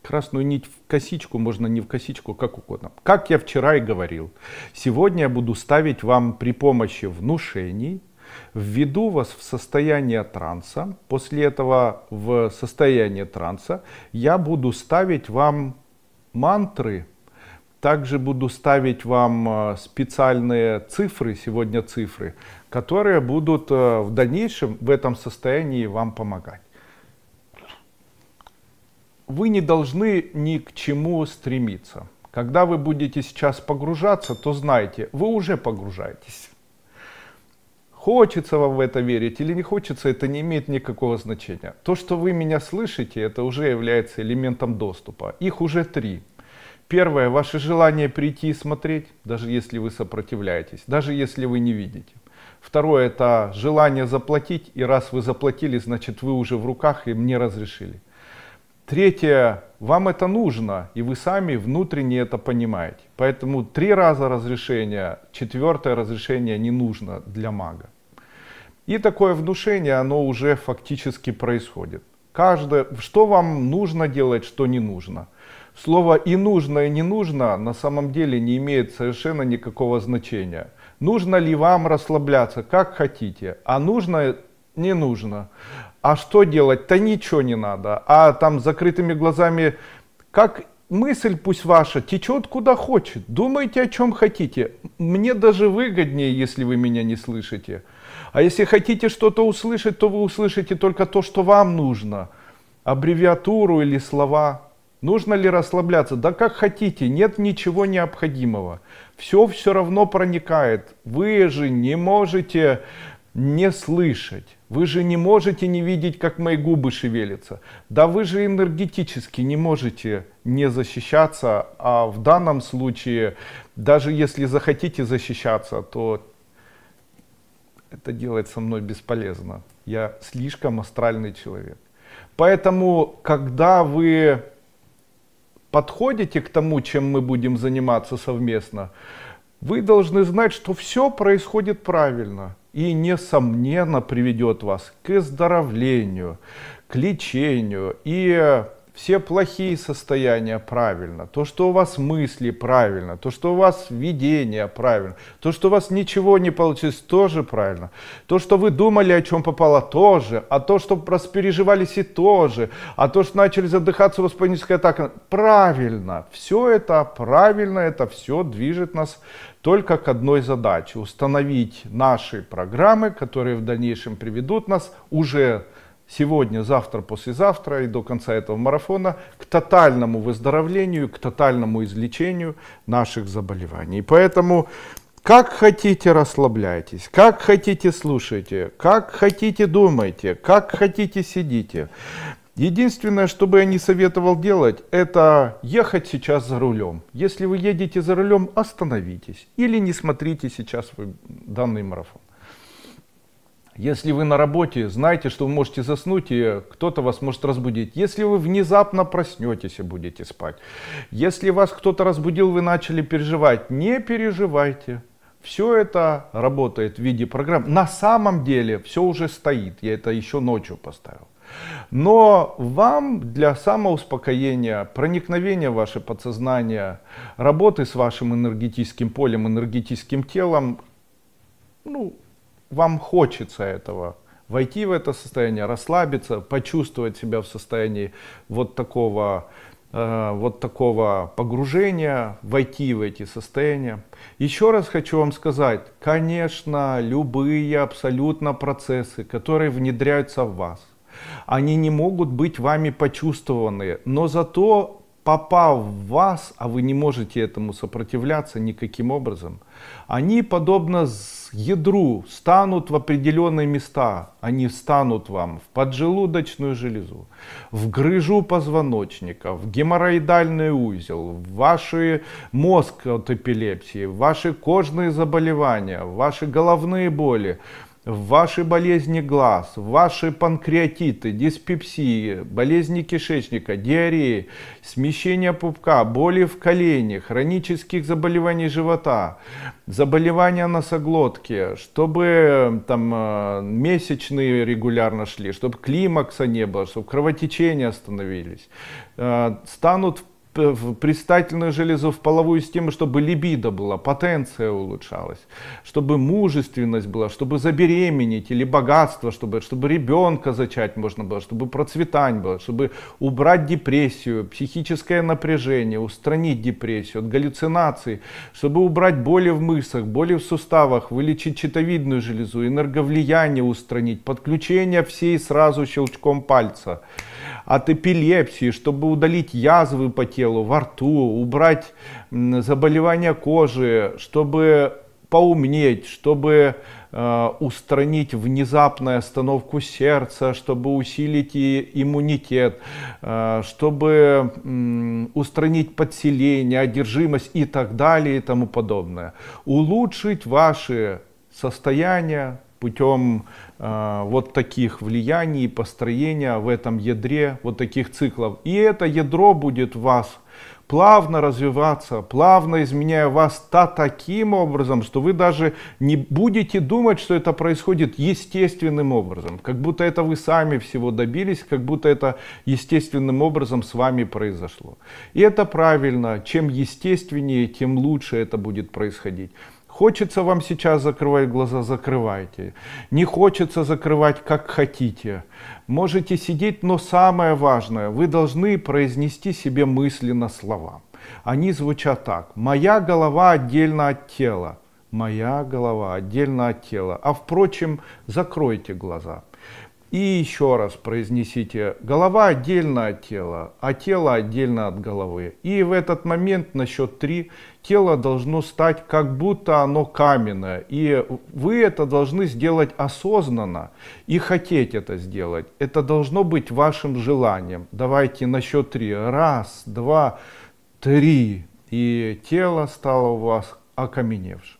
Красную нить в косичку, можно не в косичку, как угодно. Как я вчера и говорил, сегодня я буду ставить вам при помощи внушений, введу вас в состояние транса. После этого в состоянии транса я буду ставить вам мантры, также буду ставить вам специальные цифры, сегодня цифры, которые будут в дальнейшем в этом состоянии вам помогать. Вы не должны ни к чему стремиться. Когда вы будете сейчас погружаться, то знайте, вы уже погружаетесь. Хочется вам в это верить или не хочется, это не имеет никакого значения. То, что вы меня слышите, это уже является элементом доступа. Их уже 3. Первое, ваше желание прийти и смотреть, даже если вы сопротивляетесь, даже если вы не видите. Второе, это желание заплатить, и раз вы заплатили, значит вы уже в руках и мне разрешили. Третье, вам это нужно, и вы сами внутренне это понимаете. Поэтому 3 раза разрешение, 4-е разрешение не нужно для мага. И такое внушение, оно уже фактически происходит. Что вам нужно делать, что не нужно. Слово «и нужно», и «не нужно» на самом деле не имеет совершенно никакого значения. Нужно ли вам расслабляться, как хотите, а нужно, не нужно. А что делать-то ничего не надо. А там с закрытыми глазами, как мысль пусть ваша течет куда хочет. Думайте о чем хотите. Мне даже выгоднее, если вы меня не слышите. А если хотите что-то услышать, то вы услышите только то, что вам нужно. Аббревиатуру или слова. Нужно ли расслабляться? Да как хотите, нет ничего необходимого. Все равно проникает. Вы же не можете не слышать. Вы же не можете не видеть, как мои губы шевелятся. Да вы же энергетически не можете не защищаться. А в данном случае, даже если захотите защищаться, то это делать со мной бесполезно. Я слишком астральный человек. Поэтому, когда вы подходите к тому, чем мы будем заниматься совместно, вы должны знать, что все происходит правильно и, несомненно, приведет вас к выздоровлению, к лечению. И все плохие состояния правильно, то, что у вас мысли правильно, то, что у вас видение правильно, то, что у вас ничего не получилось, тоже правильно. То, что вы думали, о чем попало, тоже. А то, что распереживались, и тоже. А то, что начали задыхаться, у вас паническая атака, правильно. Все это правильно, это все движет нас только к одной задаче. Установить наши программы, которые в дальнейшем приведут нас уже сегодня, завтра, послезавтра и до конца этого марафона к тотальному выздоровлению, к тотальному излечению наших заболеваний. Поэтому как хотите расслабляйтесь, как хотите слушайте, как хотите думайте, как хотите сидите. Единственное, что бы я не советовал делать, это ехать сейчас за рулем. Если вы едете за рулем, остановитесь или не смотрите сейчас данный марафон. Если вы на работе, знайте, что вы можете заснуть, и кто-то вас может разбудить. Если вы внезапно проснетесь и будете спать. Если вас кто-то разбудил, вы начали переживать, не переживайте. Все это работает в виде программ. На самом деле все уже стоит. Я это еще ночью поставил. Но вам для самоуспокоения, проникновения в ваше подсознание, работы с вашим энергетическим полем, энергетическим телом, вам хочется этого, войти в это состояние, расслабиться, почувствовать себя в состоянии вот такого погружения, войти в эти состояния. Еще раз хочу вам сказать, конечно, любые абсолютно процессы, которые внедряются в вас, они не могут быть вами почувствованы, но зато попав в вас, а вы не можете этому сопротивляться никаким образом, они, подобно ядру, станут в определенные места. Они встанут вам в поджелудочную железу, в грыжу позвоночника, в геморроидальный узел, в ваш мозг от эпилепсии, в ваши кожные заболевания, в ваши головные боли. ваши болезни глаз, ваши панкреатиты, диспепсии, болезни кишечника, диареи, смещение пупка, боли в колене, хронических заболеваний живота, заболевания носоглотки, чтобы там месячные регулярно шли, чтобы климакса не было, чтобы кровотечения остановились, станут в предстательную железу, в половую систему, чтобы либидо была, потенция улучшалась, чтобы мужественность была, чтобы забеременеть или богатство, чтобы ребенка зачать можно было, чтобы процветание было, чтобы убрать депрессию, психическое напряжение, устранить депрессию от галлюцинаций, чтобы убрать боли в мышцах, боли в суставах, вылечить щитовидную железу, энерговлияние устранить, подключение всей сразу щелчком пальца. От эпилепсии, чтобы удалить язвы по телу, во рту, убрать заболевания кожи, чтобы поумнеть, чтобы устранить внезапную остановку сердца, чтобы усилить иммунитет, чтобы устранить подселение, одержимость и так далее и тому подобное. Улучшить ваши состояния путем вот таких влияний, построения в этом ядре, вот таких циклов. И это ядро будет в вас плавно развиваться, плавно изменяя вас таким образом, что вы даже не будете думать, что это происходит естественным образом. Как будто это вы сами всего добились, как будто это естественным образом с вами произошло. И это правильно. Чем естественнее, тем лучше это будет происходить. Хочется вам сейчас закрывать глаза, закрывайте. Не хочется закрывать, как хотите. Можете сидеть, но самое важное, вы должны произнести себе мысленно слова. Они звучат так. Моя голова отдельно от тела. Моя голова отдельно от тела. А впрочем, закройте глаза. И еще раз произнесите: голова отдельно от тела, а тело отдельно от головы. И в этот момент на счет 3 тело должно стать как будто оно каменное. И вы это должны сделать осознанно и хотеть это сделать. Это должно быть вашим желанием. Давайте на счет 3. 1, 2, 3. И тело стало у вас окаменевшим.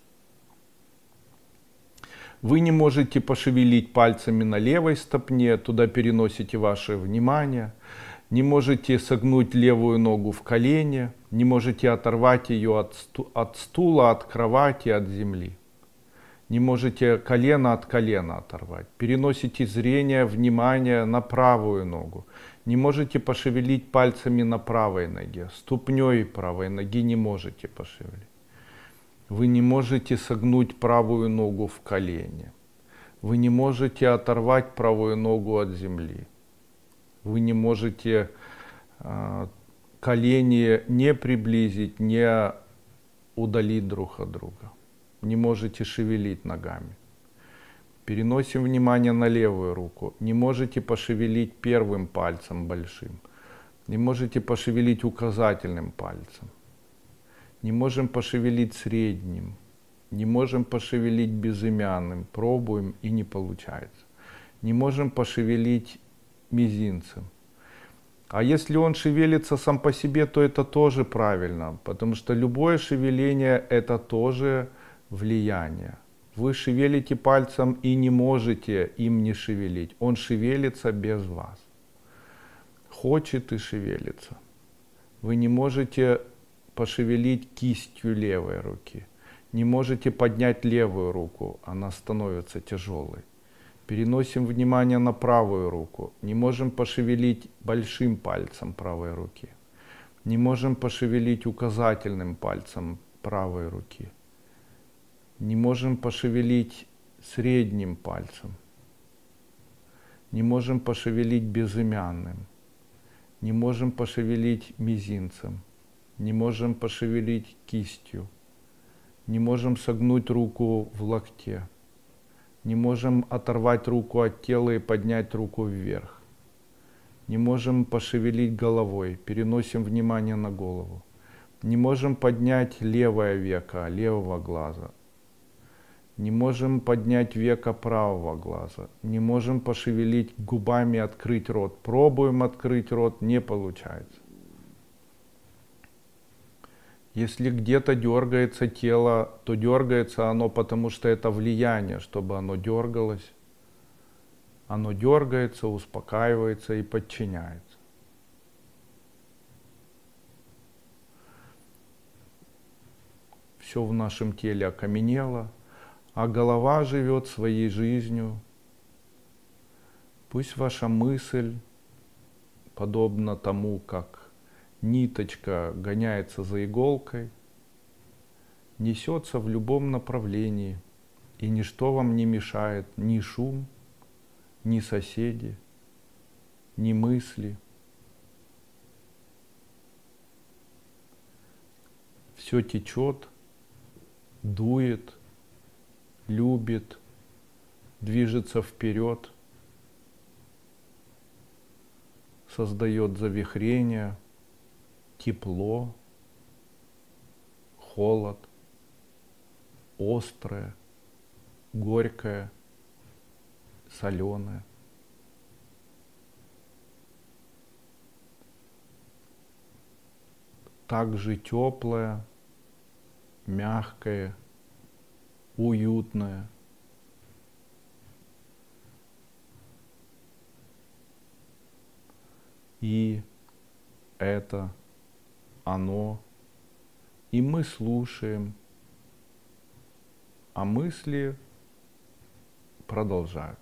Вы не можете пошевелить пальцами на левой ступне, туда переносите ваше внимание. Не можете согнуть левую ногу в колене, не можете оторвать ее от стула, от кровати, от земли. Не можете колено от колена оторвать. Переносите зрение, внимание на правую ногу. Не можете пошевелить пальцами на правой ноге. Ступней правой ноги не можете пошевелить. Вы не можете согнуть правую ногу в колене. Вы не можете оторвать правую ногу от земли. Вы не можете колени не приблизить, не удалить друг от друга. Не можете шевелить ногами. Переносим внимание на левую руку. Не можете пошевелить первым пальцем большим. Не можете пошевелить указательным пальцем. Не можем пошевелить средним, не можем пошевелить безымянным, пробуем и не получается. Не можем пошевелить мизинцем. А если он шевелится сам по себе, то это тоже правильно, потому что любое шевеление — это тоже влияние. Вы шевелите пальцем и не можете им не шевелить, он шевелится без вас. Хочет и шевелится. Вы не можете пошевелить кистью левой руки. Не можете поднять левую руку, она становится тяжелой. Переносим внимание на правую руку. Не можем пошевелить большим пальцем правой руки. Не можем пошевелить указательным пальцем правой руки. Не можем пошевелить средним пальцем. Не можем пошевелить безымянным. Не можем пошевелить мизинцем. Не можем пошевелить кистью, не можем согнуть руку в локте, не можем оторвать руку от тела и поднять руку вверх, не можем пошевелить головой, переносим внимание на голову, не можем поднять левое веко левого глаза, не можем поднять веко правого глаза, не можем пошевелить губами, открыть рот, пробуем открыть рот, не получается. Если где-то дергается тело, то дергается оно, потому что это влияние, чтобы оно дергалось. Оно дергается, успокаивается и подчиняется. Все в нашем теле окаменело, а голова живет своей жизнью. Пусть ваша мысль, подобно тому, как ниточка гоняется за иголкой, несется в любом направлении, и ничто вам не мешает, ни шум, ни соседи, ни мысли. Все течет, дует, любит, движется вперед, создает завихрение, тепло, холод, острое, горькое, соленое. Также теплое, мягкое, уютное. И это оно. И мы слушаем, а мысли продолжаются.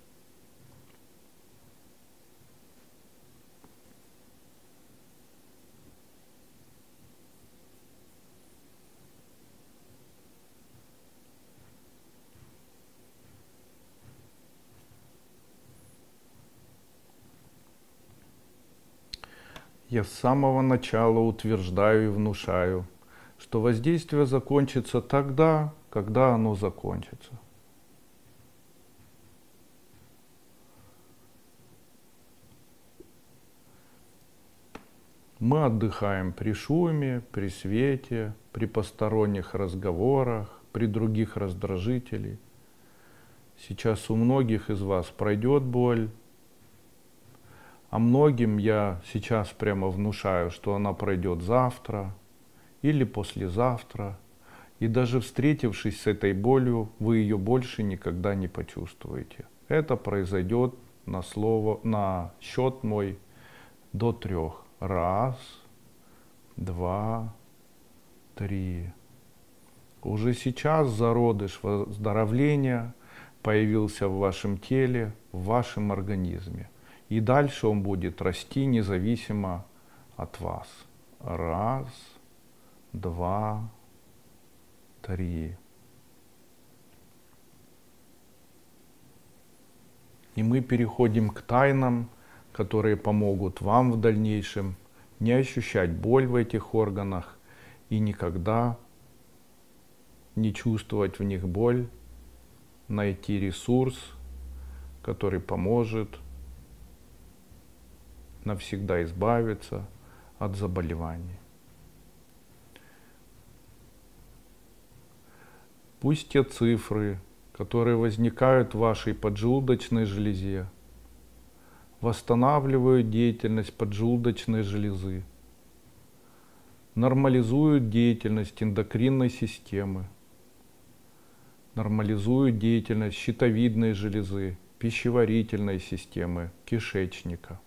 Я с самого начала утверждаю и внушаю, что воздействие закончится тогда, когда оно закончится. Мы отдыхаем при шуме, при свете, при посторонних разговорах, при других раздражителей. Сейчас у многих из вас пройдет боль, а многим я сейчас прямо внушаю, что она пройдет завтра или послезавтра. И даже встретившись с этой болью, вы ее больше никогда не почувствуете. Это произойдет на счет мой до 3. 1, 2, 3. Уже сейчас зародыш выздоровления появился в вашем теле, в вашем организме. И дальше он будет расти независимо от вас. 1, 2, 3. И мы переходим к тайнам, которые помогут вам в дальнейшем не ощущать боль в этих органах и никогда не чувствовать в них боль, найти ресурс, который поможет навсегда избавиться от заболеваний. Пусть те цифры, которые возникают в вашей поджелудочной железе, восстанавливают деятельность поджелудочной железы, нормализуют деятельность эндокринной системы, нормализуют деятельность щитовидной железы, пищеварительной системы, кишечника.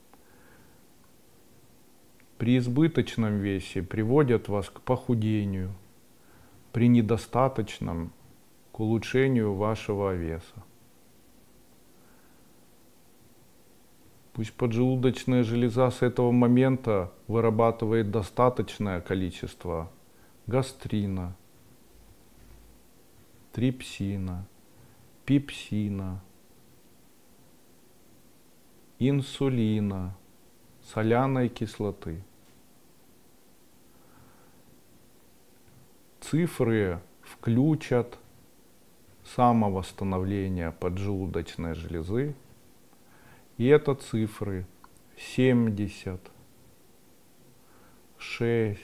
При избыточном весе приводят вас к похудению, при недостаточном к улучшению вашего веса. Пусть поджелудочная железа с этого момента вырабатывает достаточное количество гастрина, трипсина, пепсина, инсулина, соляной кислоты. Цифры включат самовосстановление поджелудочной железы. И это цифры 70, 6,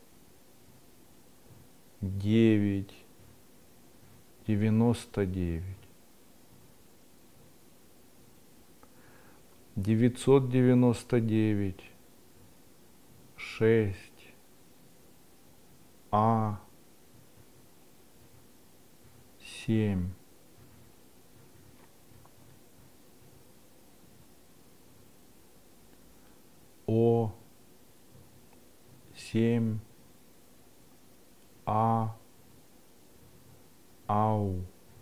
9, 99, 999, 6, А, 7, О, 7, А, АУ,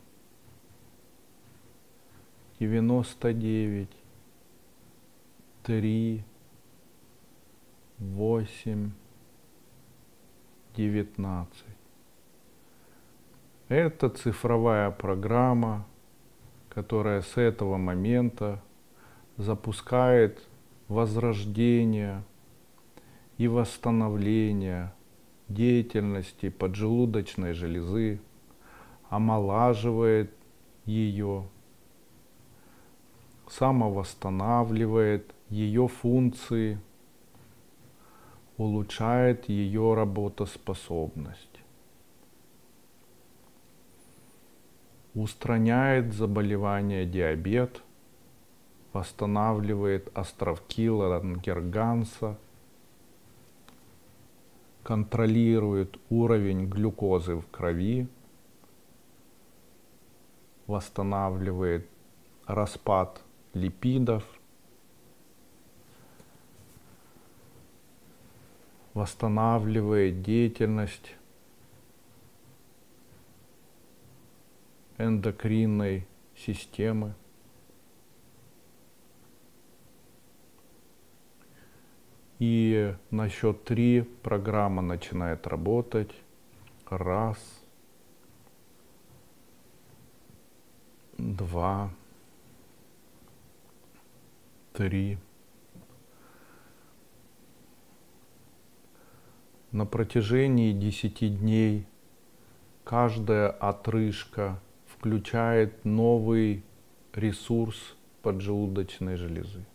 99, 3, 8, 19. Это цифровая программа, которая с этого момента запускает возрождение и восстановление деятельности поджелудочной железы, омолаживает ее, самовосстанавливает ее функции, улучшает ее работоспособность, устраняет заболевание диабет, восстанавливает островки Лангерганса, контролирует уровень глюкозы в крови, восстанавливает распад липидов, восстанавливает деятельность эндокринной системы. И на счет 3 программа начинает работать. 1, 2, 3. На протяжении 10 дней каждая отрыжка включает новый ресурс поджелудочной железы.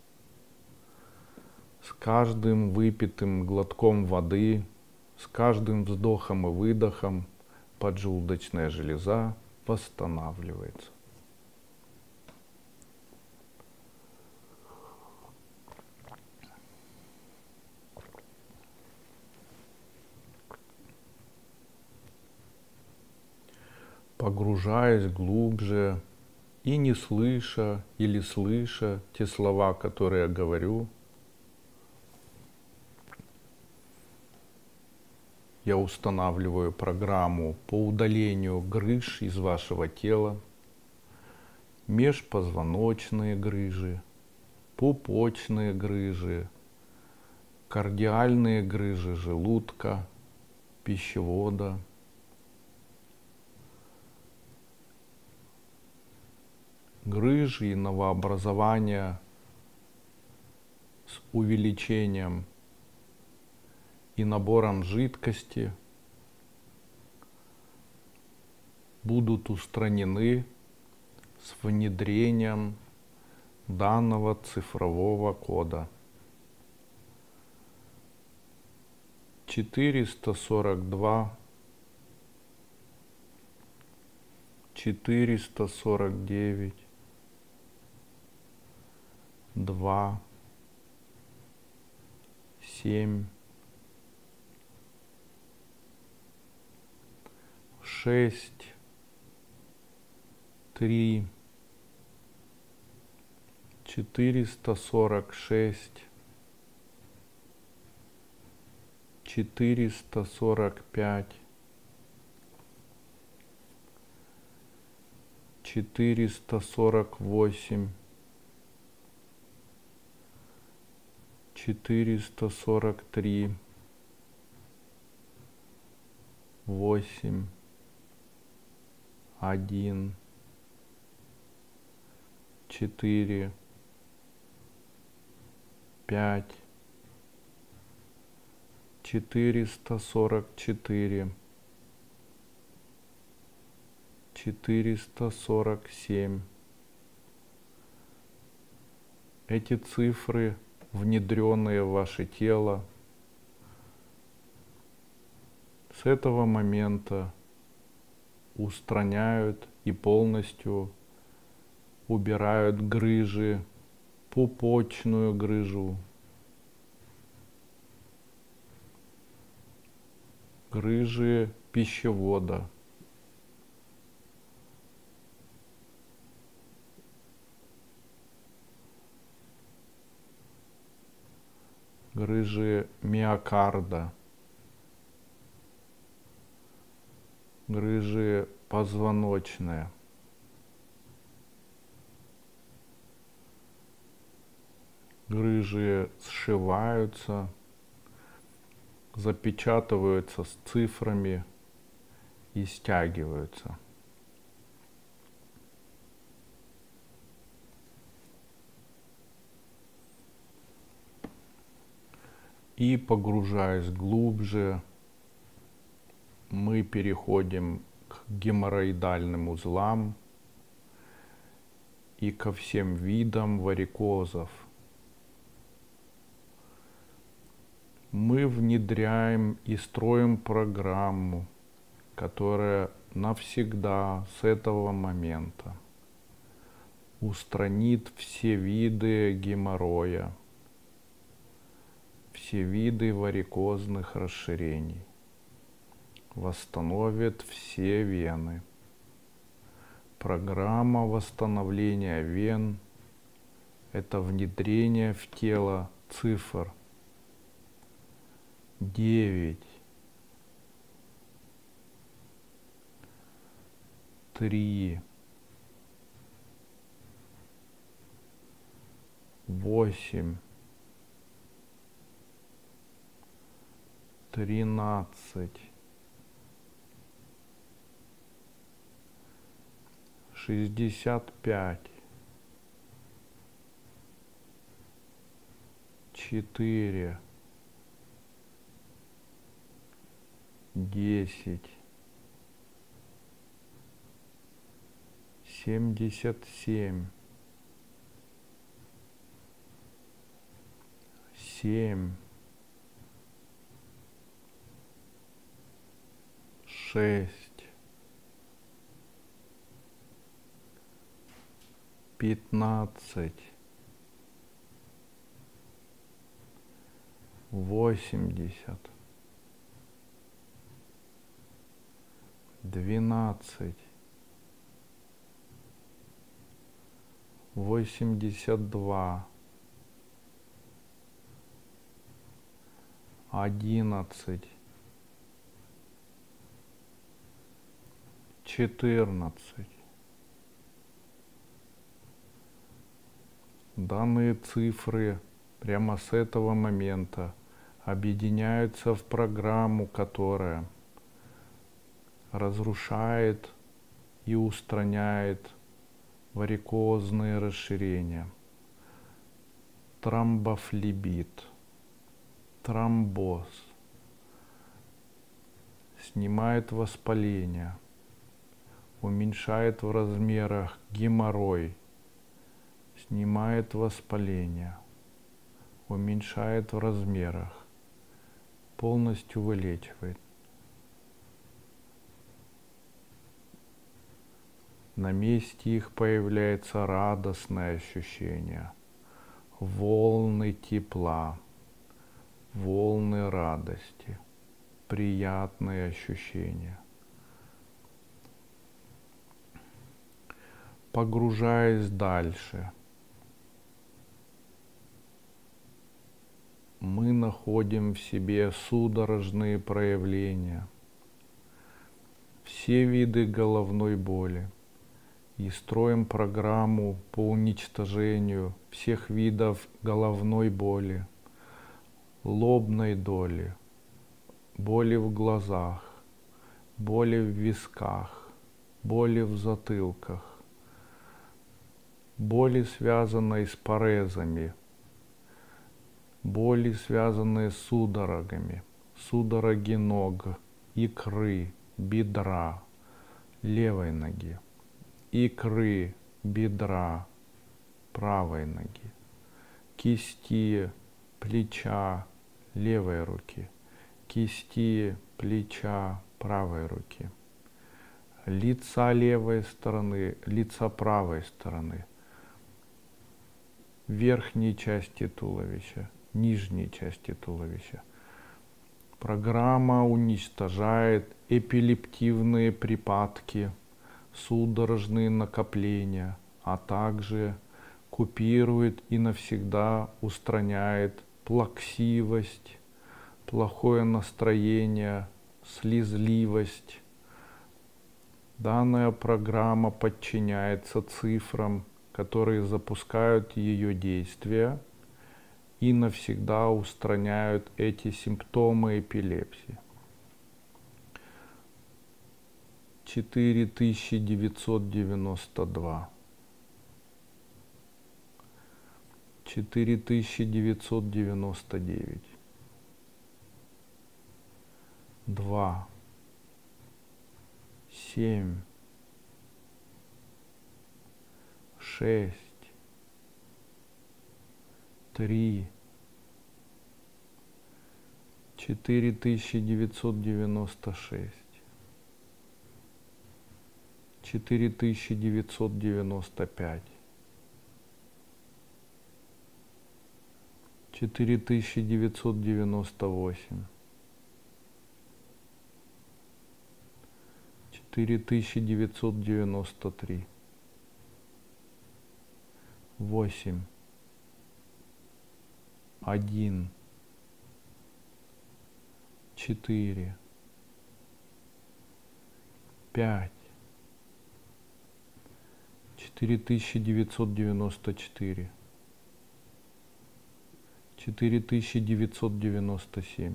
С каждым выпитым глотком воды, с каждым вздохом и выдохом поджелудочная железа восстанавливается. Погружаясь глубже и не слыша или слыша те слова, которые я говорю, я устанавливаю программу по удалению грыж из вашего тела, межпозвоночные грыжи, пупочные грыжи, кардиальные грыжи желудка, пищевода, грыжи и новообразования с увеличением и набором жидкости будут устранены с внедрением данного цифрового кода 442 449 2 7 6 3 446 445 448 443 8 1 4 5 444 447. Эти цифры, внедренные в ваше тело, с этого момента устраняют и полностью убирают грыжи, пупочную грыжу, грыжи пищевода, грыжи миокарда, грыжи позвоночные, грыжи сшиваются, запечатываются с цифрами и стягиваются. И погружаясь глубже, мы переходим к геморроидальным узлам и ко всем видам варикозов. Мы внедряем и строим программу, которая навсегда с этого момента устранит все виды геморроя, все виды варикозных расширений, восстановит все вены. Программа восстановления вен – это внедрение в тело цифр 9, 3, 8, 13, 65, 4, 10, 77, 7, 6, 15, 80, 12, 82, 11, 14. Данные цифры прямо с этого момента объединяются в программу, которая разрушает и устраняет варикозные расширения, тромбофлебит, тромбоз, снимает воспаление, уменьшает в размерах геморрой, снимает воспаление, уменьшает в размерах, полностью вылечивает. На месте их появляется радостное ощущение, волны тепла, волны радости, приятные ощущения. Погружаясь дальше, мы находим в себе судорожные проявления, все виды головной боли и строим программу по уничтожению всех видов головной боли, лобной доли, боли в глазах, боли в висках, боли в затылках, боли, связанные с парезами, боли, связанные с судорогами, судороги ног, икры, бедра, левой ноги, икры, бедра, правой ноги, кисти, плеча, левой руки, кисти, плеча, правой руки, лица левой стороны, лица правой стороны, верхней части туловища, нижней части туловища, Программа уничтожает эпилептивные припадки, судорожные накопления, а также купирует и навсегда устраняет плаксивость, плохое настроение, слезливость. Данная программа подчиняется цифрам, которые запускают ее действия и навсегда устраняют эти симптомы эпилепсии. 4992, 4999, 2, 7, 6, 3, 4996, 4995, 4998, 4993, 8, 1, 4, 5, 4994, 4997.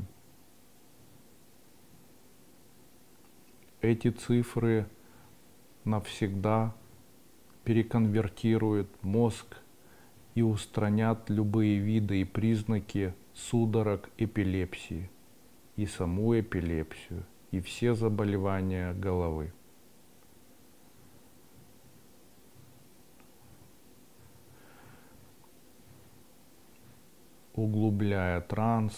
Эти цифры навсегда переконвертируют мозг и устранят любые виды и признаки судорог эпилепсии, и саму эпилепсию, и все заболевания головы. Углубляя транс,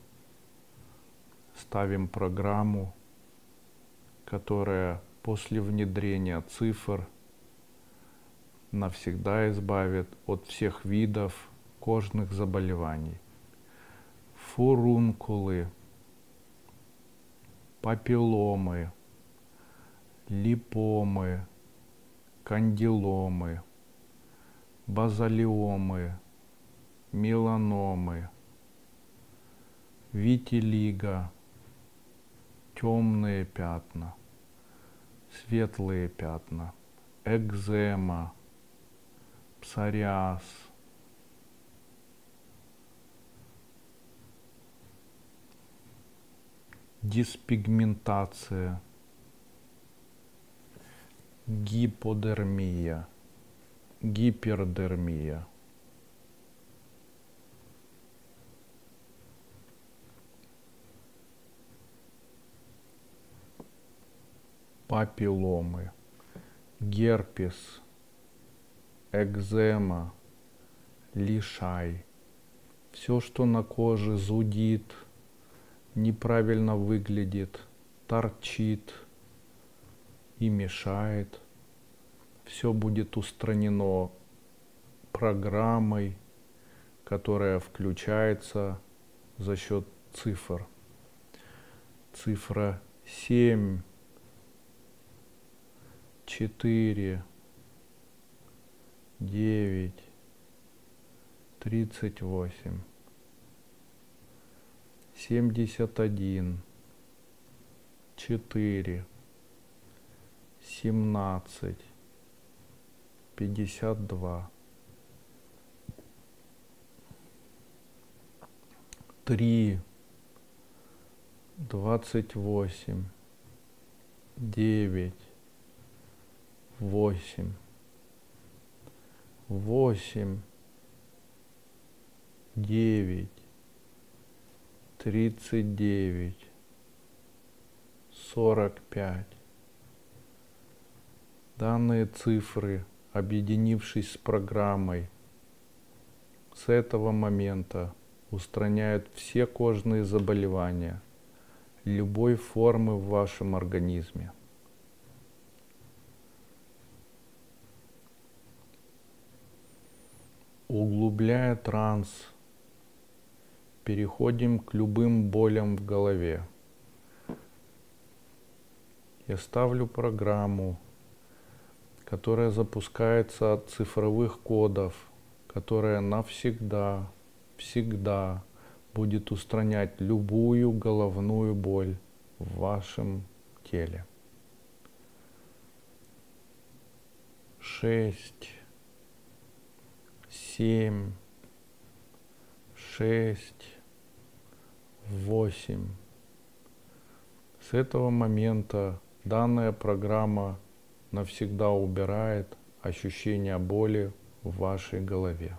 ставим программу, которая после внедрения цифр навсегда избавит от всех видов кожных заболеваний. Фурункулы, папилломы, липомы, кандиломы, базалиомы, меланомы, витилиго, темные пятна, светлые пятна, экзема, псориаз, диспигментация, гиподермия, гипердермия. Папилломы, герпес, экзема, лишай. Все, что на коже зудит, неправильно выглядит, торчит и мешает, все будет устранено программой, которая включается за счет цифр. Цифра 7, 4, 9, 38, 71, 4, 17, 52, 3, 28, 9, 8, 8, 9, 39, 45. Данные цифры, объединившись с программой, с этого момента устраняют все кожные заболевания любой формы в вашем организме. Углубляя транс, переходим к любым болям в голове. Я ставлю программу, которая запускается от цифровых кодов, которая навсегда, всегда будет устранять любую головную боль в вашем теле. 6, 7, 6, 8. С этого момента данная программа навсегда убирает ощущение боли в вашей голове.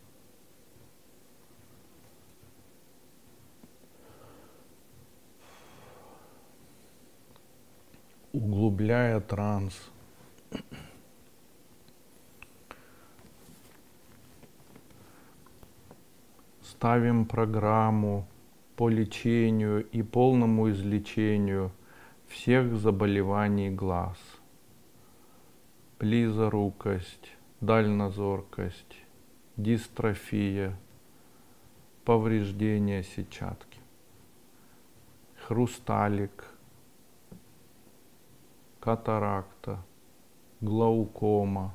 Углубляя транс, ставим программу по лечению и полному излечению всех заболеваний глаз. Близорукость, дальнозоркость, дистрофия, повреждение сетчатки, хрусталик, катаракта, глаукома,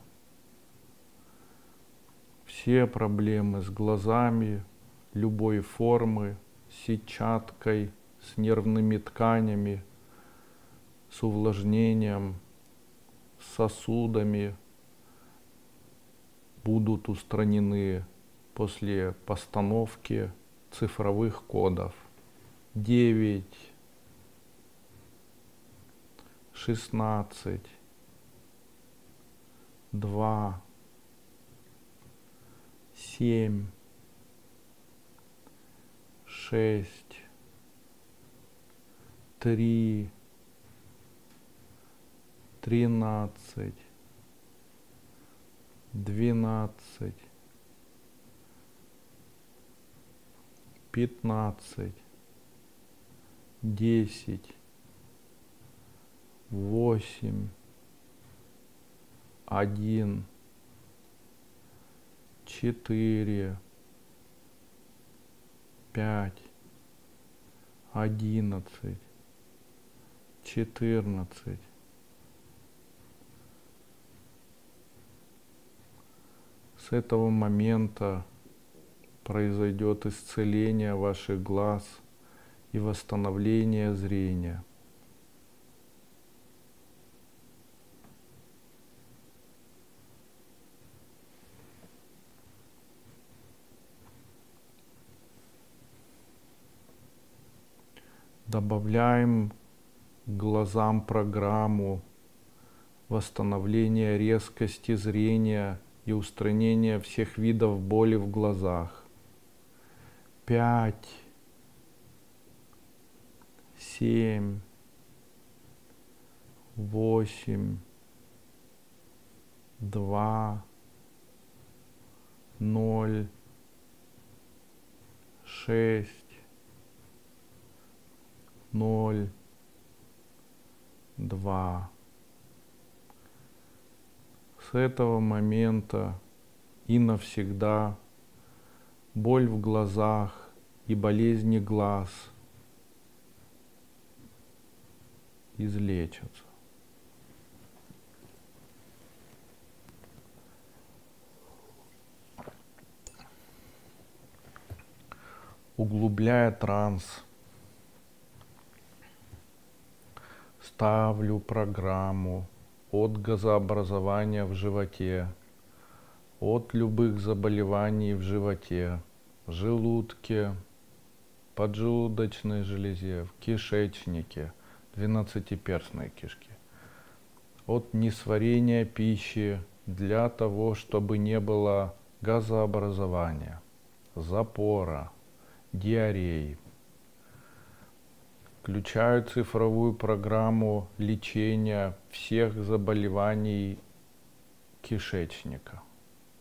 все проблемы с глазами любой формы, с сетчаткой, с нервными тканями, с увлажнением, с сосудами будут устранены после постановки цифровых кодов. 9, 16, 2, 7, 6, 3, 13, 12, 15, 10, 8, 1, 4, 5, 11, 14. С этого момента произойдет исцеление ваших глаз и восстановление зрения. Добавляем к глазам программу восстановления резкости зрения и устранения всех видов боли в глазах. 5, 7, 8, 2, 0, 6, 0, 2. С этого момента и навсегда боль в глазах и болезни глаз излечатся. Углубляя транс, ставлю программу от газообразования в животе, от любых заболеваний в животе, в желудке, поджелудочной железе, в кишечнике, двенадцатиперстной кишке, от несварения пищи для того, чтобы не было газообразования, запора, диареи. Включаю цифровую программу лечения всех заболеваний кишечника.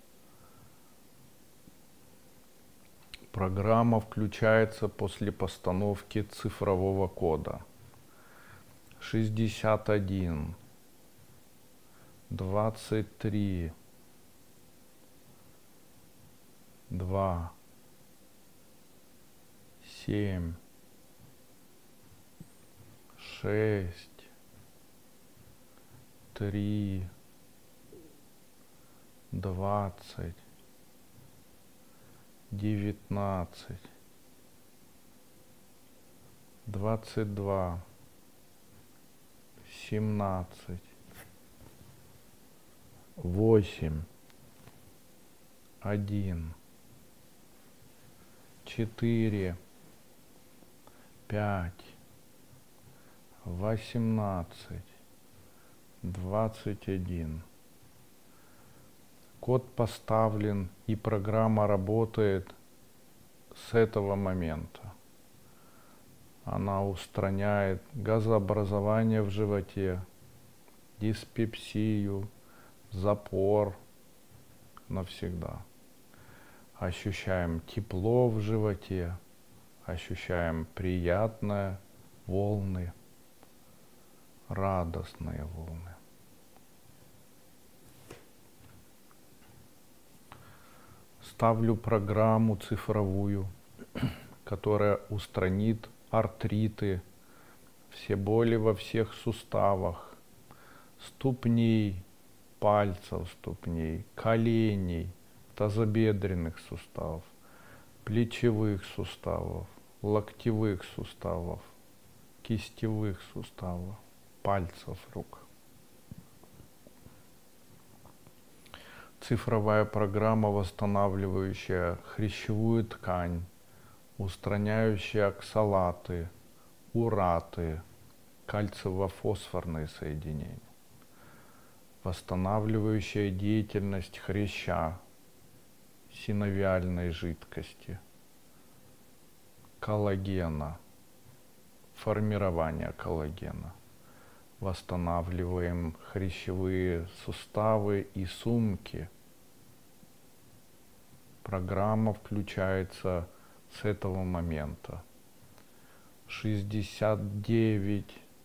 Программа включается после постановки цифрового кода. 61, 23, 2, 7, 6, 3, 20, 19, 22, 17, 8, 1, 4, 5, 18, 21. Код поставлен, и программа работает с этого момента. Она устраняет газообразование в животе, диспепсию, запор навсегда. Ощущаем тепло в животе, ощущаем приятные волны, радостные волны. Ставлю программу цифровую, которая устранит артриты, все боли во всех суставах, ступней, пальцев ступней, коленей, тазобедренных суставов, плечевых суставов, локтевых суставов, кистевых суставов, пальцев рук. Цифровая программа, восстанавливающая хрящевую ткань, устраняющая оксалаты, ураты, кальциево-фосфорные соединения, восстанавливающая деятельность хряща, синовиальной жидкости, коллагена, формирование коллагена. Восстанавливаем хрящевые суставы и сумки. Программа включается с этого момента. 69,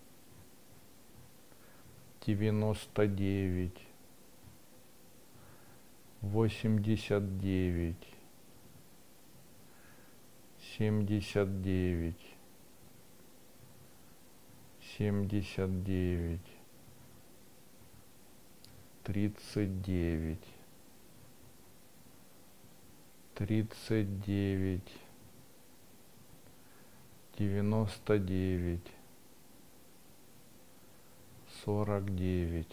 99, 89, 79, 79, 39, 39, 99, 49.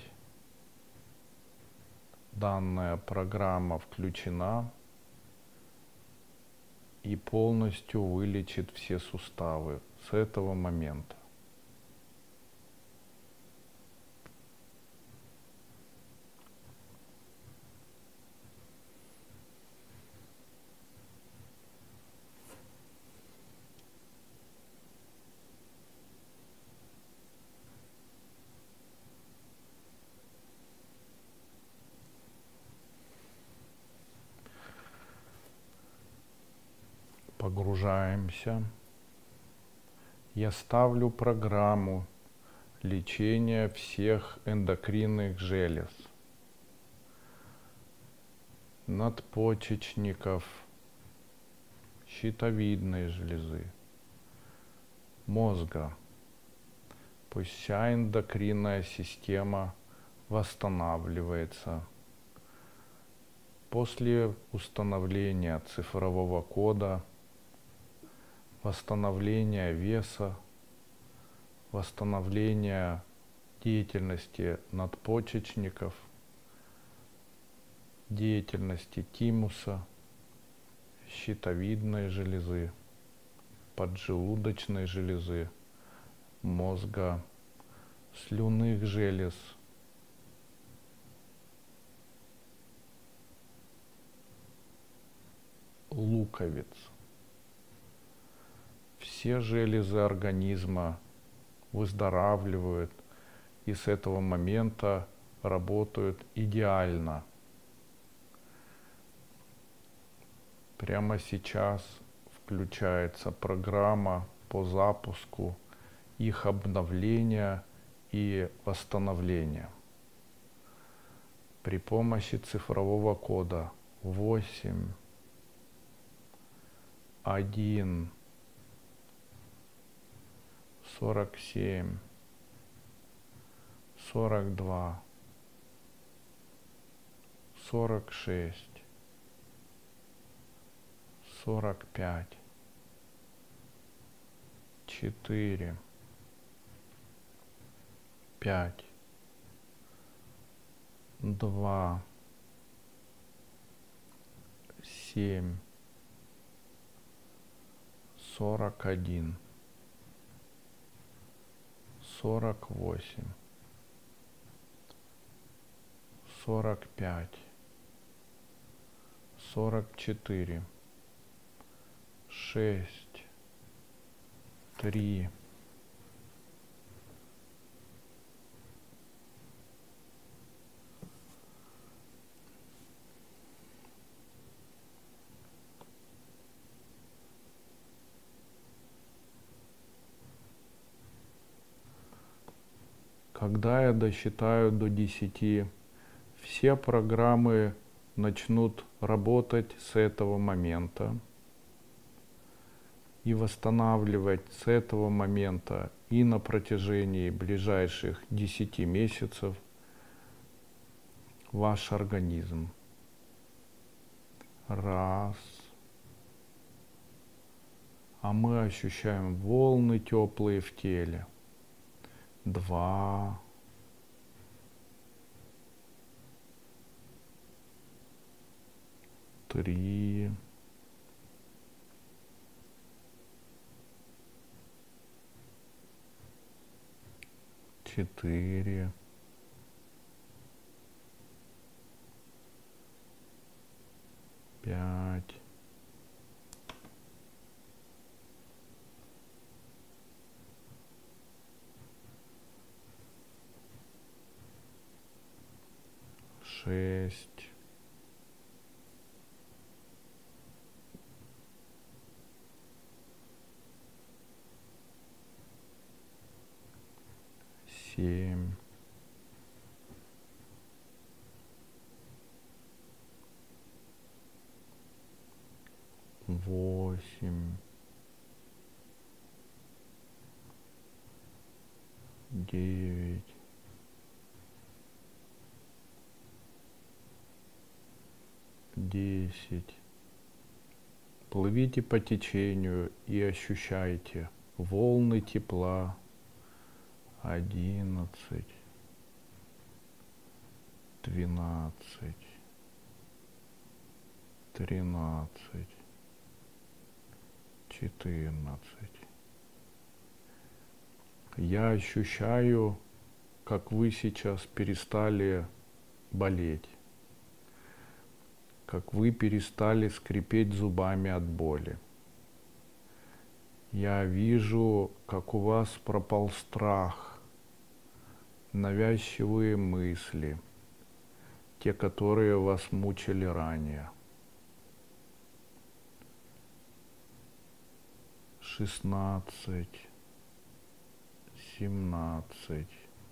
Данная программа включена и полностью вылечит все суставы с этого момента. Погружаемся. Я ставлю программу лечения всех эндокринных желез, надпочечников, щитовидной железы, мозга. Пусть вся эндокринная система восстанавливается. После установления цифрового кода, восстановления веса, восстановления деятельности надпочечников, деятельности тимуса, щитовидной железы, поджелудочной железы, мозга, слюнных желез, луковиц. Все железы организма выздоравливают и с этого момента работают идеально. Прямо сейчас включается программа по запуску их обновления и восстановления. При помощи цифрового кода 8, 1, 47, 42, 46, 45, 4, 5, 2, 7, 41, 48, 45, 44, 6, 3, 'Когда я досчитаю до 10, все программы начнут работать с этого момента и восстанавливать с этого момента и на протяжении ближайших 10 месяцев ваш организм. Раз. А мы ощущаем волны теплые в теле. 2. 3. 4. 5. 6. 7. 8. 9. 10. Плывите по течению и ощущайте волны тепла. 11. 12. 13. 14. Я ощущаю, как вы сейчас перестали болеть, как вы перестали скрипеть зубами от боли. Я вижу, как у вас пропал страх, навязчивые мысли, те, которые вас мучили ранее. 16, 17,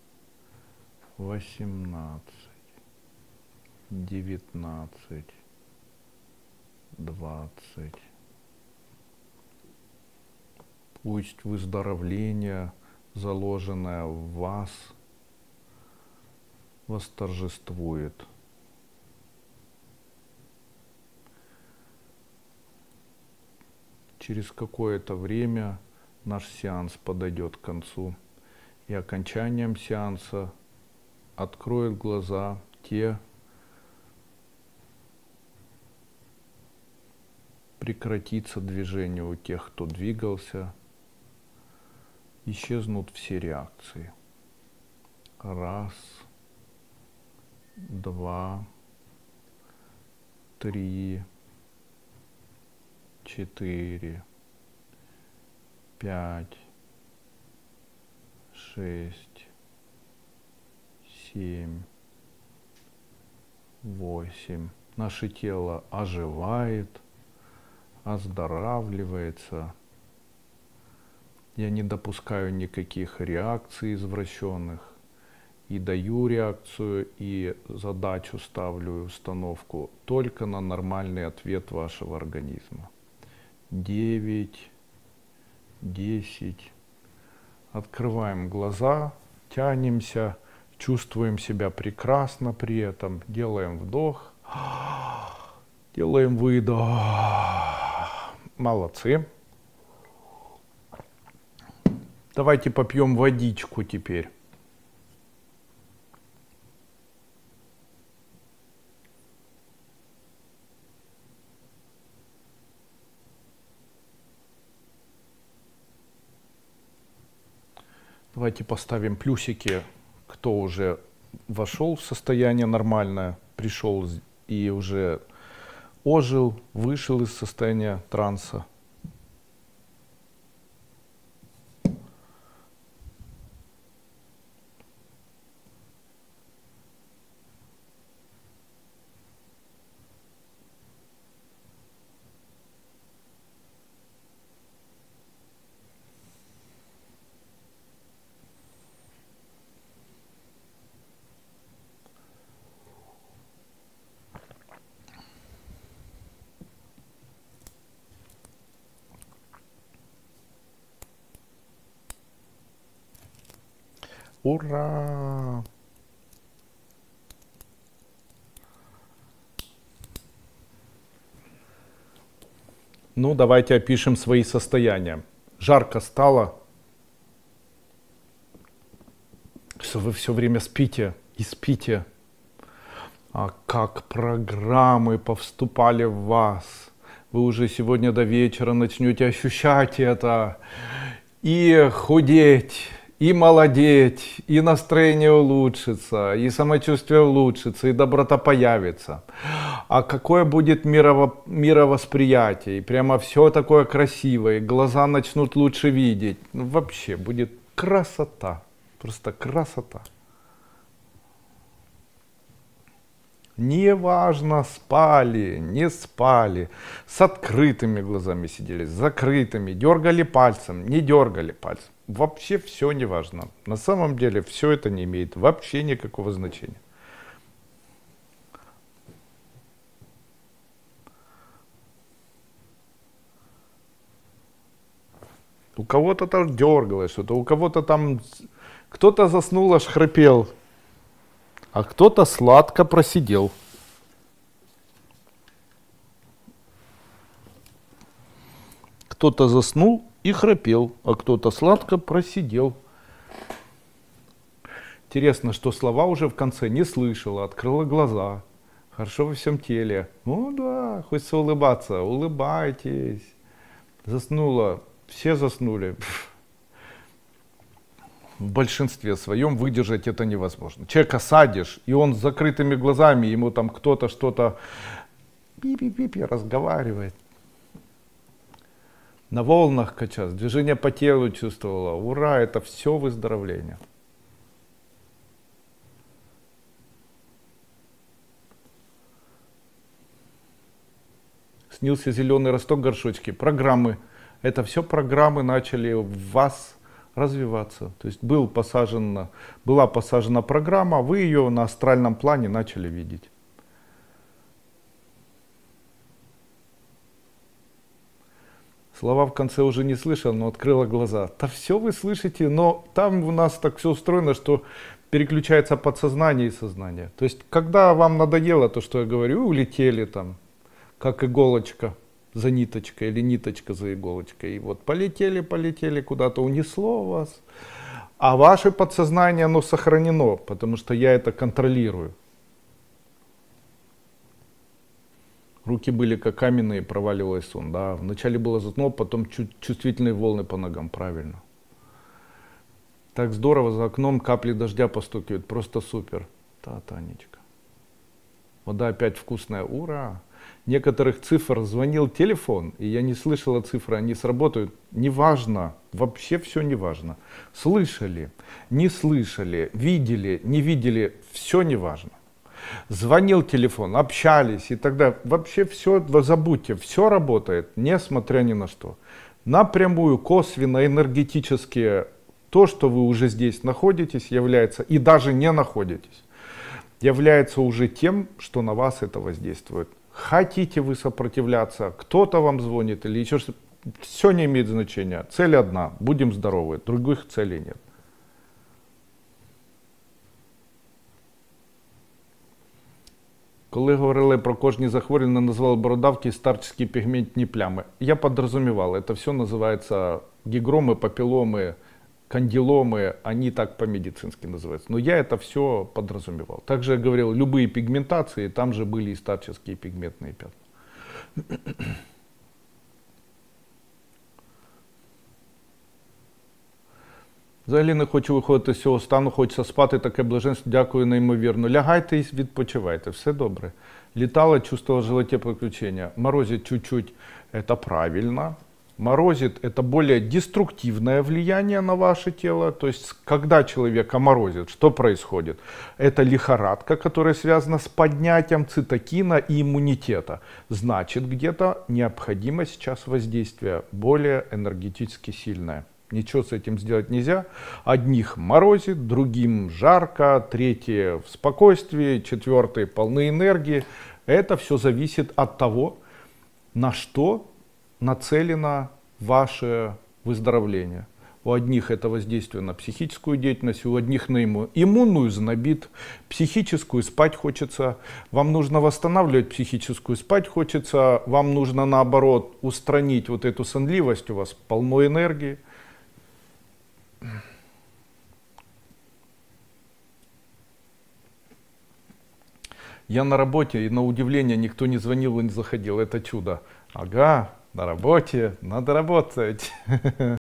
18, 19, 20. Пусть выздоровление, заложенное в вас, восторжествует. Через какое-то время наш сеанс подойдет к концу, и окончанием сеанса откроют глаза те, прекратится движение у тех, кто двигался, исчезнут все реакции. 1, 2, 3, 4, 5, 6, 7, 8. Наше тело оживает, оздоравливается. Я не допускаю никаких реакций извращенных. И даю реакцию, и задачу ставлю, установку только на нормальный ответ вашего организма. 9, 10, Открываем глаза, тянемся, чувствуем себя прекрасно при этом. Делаем вдох, делаем выдох. Молодцы. Давайте попьем водичку теперь. Давайте поставим плюсики, кто уже вошел в состояние нормальное, пришел и уже ожил, вышел из состояния транса. Ура! Ну, давайте опишем свои состояния. Жарко стало, что вы все время спите и спите. А как программы повступали в вас. Вы уже сегодня до вечера начнете ощущать это. И худеть, и молодеть, и настроение улучшится, и самочувствие улучшится, и доброта появится. А какое будет мировосприятие, и прямо все такое красивое, и глаза начнут лучше видеть. Ну, вообще будет красота, просто красота. Неважно, спали, не спали, с открытыми глазами сидели, с закрытыми, дергали пальцем, не дергали пальцем. Вообще все не важно. На самом деле все это не имеет вообще никакого значения. У кого-то там дергалось что-то, у кого-то там кто-то заснул, аж храпел, а кто-то сладко просидел. Кто-то заснул и храпел, а кто-то сладко просидел. Интересно, что слова уже в конце не слышала, открыла глаза. Хорошо во всем теле. Ну да, хочется улыбаться. Улыбайтесь. Заснула. Все заснули. В большинстве своем выдержать это невозможно. Человека садишь, и он с закрытыми глазами, ему там кто-то что-то пи-пи-пи-пи разговаривает. На волнах качалась, движение по телу чувствовала. Ура, это все выздоровление. Снился зеленый росток, горшочки. Программы. Это все программы начали в вас развиваться. То есть была посажена программа, вы ее на астральном плане начали видеть. Слова в конце уже не слышала, но открыла глаза. Да все вы слышите, но там у нас так все устроено, что переключается подсознание и сознание. То есть, когда вам надоело то, что я говорю, улетели там, как иголочка за ниточкой или ниточка за иголочкой. И вот полетели куда-то, унесло вас. А ваше подсознание, оно сохранено, потому что я это контролирую. Руки были как каменные, проваливалась сон. Да, вначале было затно, потом чувствительные волны по ногам. Правильно. Так здорово, за окном капли дождя постукивают. Просто супер. Да, Танечка. Вода опять вкусная. Ура! Некоторых цифр звонил телефон, и я не слышала цифры, они сработают. Неважно, вообще все неважно. Слышали, не слышали, видели, не видели, все неважно. Звонил телефон, общались, и тогда вообще все забудьте, все работает, несмотря ни на что. Напрямую, косвенно, энергетически, то, что вы уже здесь находитесь, является, и даже не находитесь, является уже тем, что на вас это воздействует. Хотите вы сопротивляться, кто-то вам звонит или еще что-то, Все не имеет значения. Цель одна. Будем здоровы. Других целей нет. Коли говорили про кожні захворювання, назвали бородавки и старческие пигментные плями. Я подразумевал, это все называется гигромы, папилломы, кандиломы, они так по-медицински называются. Но я это все подразумевал. Также я говорил, любые пигментации, там же были и старческие пигментные пятна. Взагалі не хочу виходити з цього стану, хочеться спати, таке блаженство, дякую неймовірно. Лягайте і відпочивайте, все добре. Літала, чувствовала в животе приключения. Морозит чуть-чуть, это правильно. Морозит это более деструктивное влияние на ваше тело. То есть, когда человека морозит, что происходит? Это лихорадка, которая связана с поднятием цитокина и иммунитета. Значит, где-то необходимо сейчас воздействие более энергетически сильное. Ничего с этим сделать нельзя. Одних морозит, другим жарко, третьи в спокойствии, четвертые полны энергии. Это все зависит от того, на что нацелено ваше выздоровление. У одних это воздействие на психическую деятельность, у одних на иммунную знобит, психическую спать хочется. Вам нужно восстанавливать психическую, спать хочется. Вам нужно наоборот устранить вот эту сонливость, у вас полно энергии. Я на работе, и на удивление никто не звонил и не заходил. Это чудо. Ага, на работе, надо работать.